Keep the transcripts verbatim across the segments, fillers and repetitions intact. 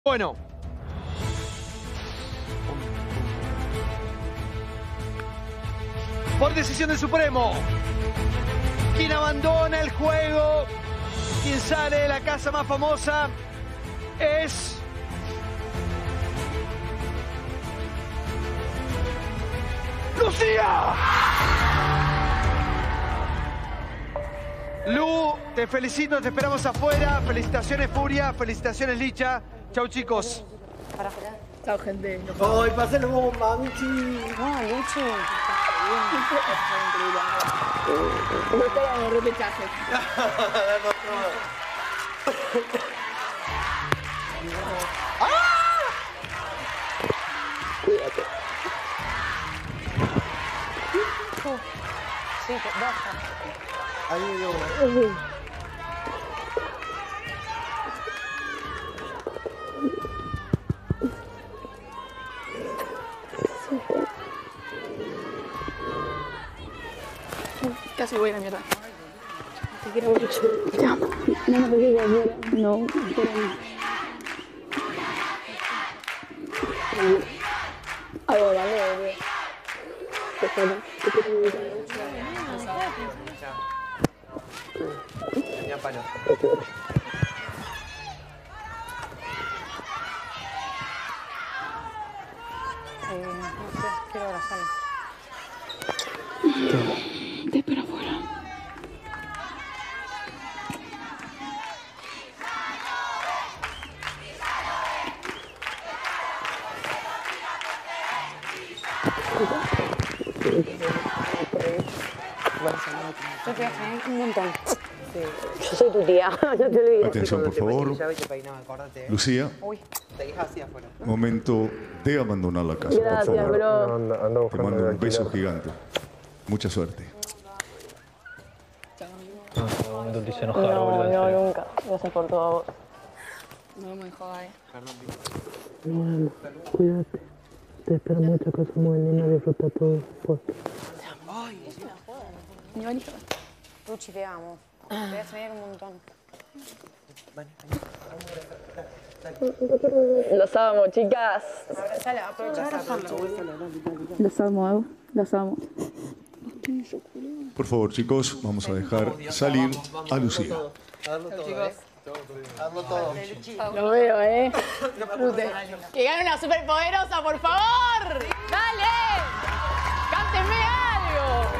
Bueno. Por decisión del Supremo, quien abandona el juego, quien sale de la casa más famosa, es... ¡Lucía! Lu, te felicito, te esperamos afuera. Felicitaciones, Furia. Felicitaciones, Licha. Chau, chicos. Chao, gente. ¡Ay, pasen un manchi! No, Lucho. Me estoy en el repechaje. Cuídate. Sí, basta. Ahí me dio una. Casi voy a la mierda. Te quiero mucho. Te amo. No me digas afuera. No, espérame. A ver, vale, vale. Te quiero, te quiero mucho. Tenía palo. Eh, no sé, quiero abrazarlo. Te espero afuera. Yo te extrañé un montón. Yo soy tu tía, no te olvides. Atención, por favor. Lucía, momento de abandonar la casa, Gracias, por favor. bro. Ando, ando Te mando un beso gigante. Mucha suerte. No, no te hice enojar, No, boludo, en no, serio. nunca. Gracias por todo a vos. No me jodas, eh. Bueno, cuídate. Te espero mucho que somos el niño, disfruta todo. Pues. Ni van ni jodas. Luchi, te amo. Te voy a extrañar un montón. Los amo, chicas. Abrazala, aprovecha de abrazarla. Los amo, Evo. Los amo. Por favor, chicos, vamos a dejar salir a Lucía. Chicos. Lo veo, ¿eh? Disfrute. Que gane una superpoderosa, por favor. ¡Dale! ¡Cántenme algo!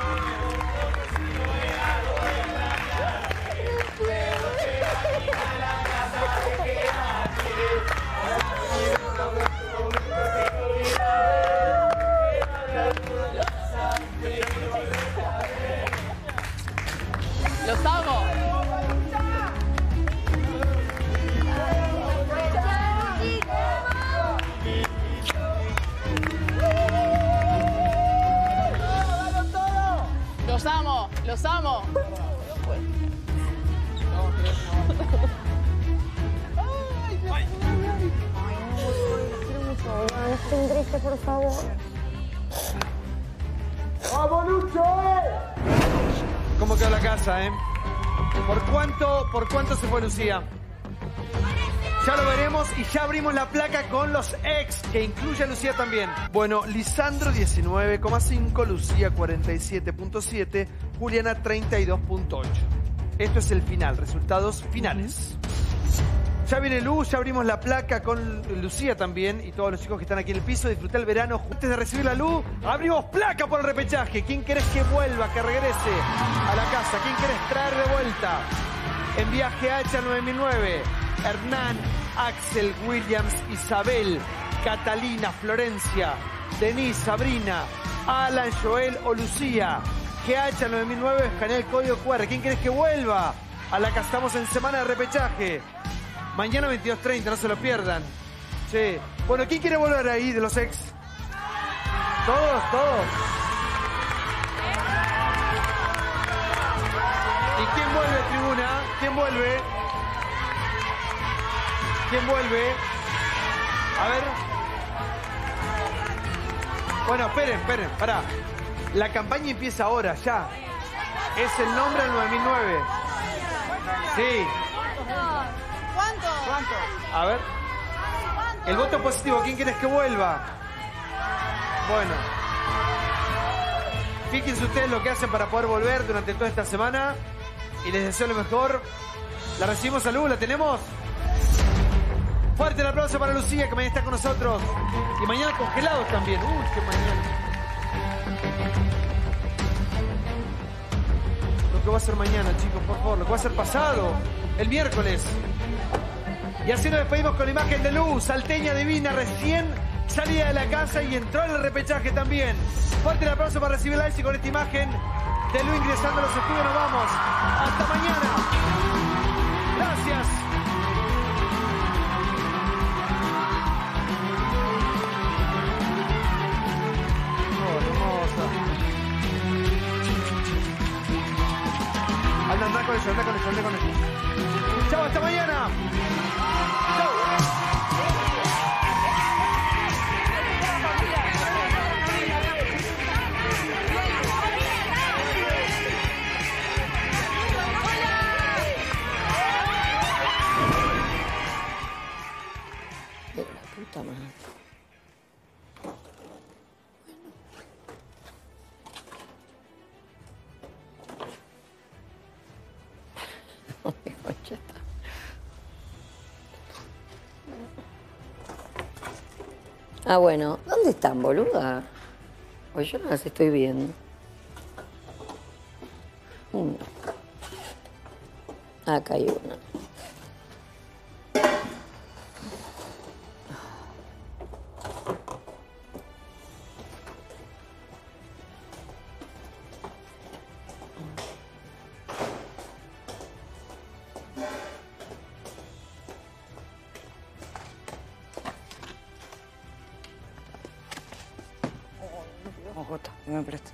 ¡Los amo! ¡Los amo! ¡Los amo! No estén tristes, por favor. ¡Vamos, Lucho! ¿Cómo quedó la casa, eh? ¿Por cuánto, por cuánto se fue Lucía? Ya lo veremos y ya abrimos la placa con los ex, que incluye a Lucía también. Bueno, Lisandro diecinueve coma cinco, Lucía cuarenta y siete punto siete, Juliana treinta y dos punto ocho. Esto es el final, resultados finales. Ya viene Luz, ya abrimos la placa con Lucía también y todos los chicos que están aquí en el piso. Disfruté el verano. Antes de recibir la luz, abrimos placa por el repechaje. ¿Quién querés que vuelva, que regrese a la casa? ¿Quién querés traer de vuelta? En viaje H nueve mil nueve, Hernán, Axel, Williams, Isabel, Catalina, Florencia, Denise, Sabrina, Alan, Joel o Lucía. G H nueve mil nueve, escanea el código cu erre. ¿Quién querés que vuelva a la casa? Estamos en semana de repechaje. Mañana veintidós treinta, no se lo pierdan. Sí. Bueno, ¿quién quiere volver ahí de los ex? Todos, todos. ¿Y quién vuelve, tribuna? ¿Quién vuelve? ¿Quién vuelve? A ver. Bueno, esperen, esperen, pará. La campaña empieza ahora, ya. Es el nombre del nueve mil nueve. Sí. ¿Cuánto? ¿Cuánto? A ver. El voto positivo, ¿quién quieres que vuelva? Bueno. Fíjense ustedes lo que hacen para poder volver durante toda esta semana. Y les deseo lo mejor. La recibimos, salud, ¿la tenemos? Fuerte el aplauso para Lucía, que mañana está con nosotros. Y mañana congelados también. Uy, qué mañana. Lo que va a ser mañana, chicos, por favor. Lo que va a ser pasado. El miércoles. Y así nos despedimos con la imagen de Luz, salteña divina, recién salida de la casa y entró en el repechaje también. Fuerte el aplauso para recibirla y con esta imagen de Luz ingresando a los estudios nos vamos. Hasta mañana. Gracias. Oh, hermosa. Anda, anda con eso, anda con eso, anda con eso. Chao, hasta mañana. Puta madre. Bueno. Ya está. Ah, bueno. ¿Dónde están, boluda? Pues yo no las estoy viendo. Una. Acá hay una. Jota, que me presta.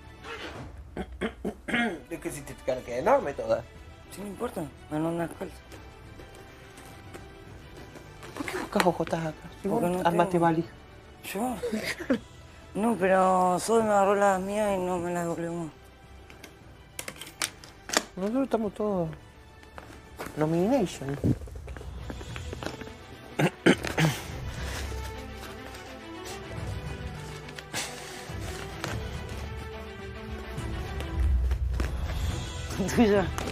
Es que si te queda enorme toda. Sí, no importa, me no una calza. ¿Por qué buscas ojotas acá? Si vos no armaste tengo. valija. ¿Yo? No, pero Sol me agarró las mías y no me las devolvemos. Nosotros estamos todos... Nomination. Tuya.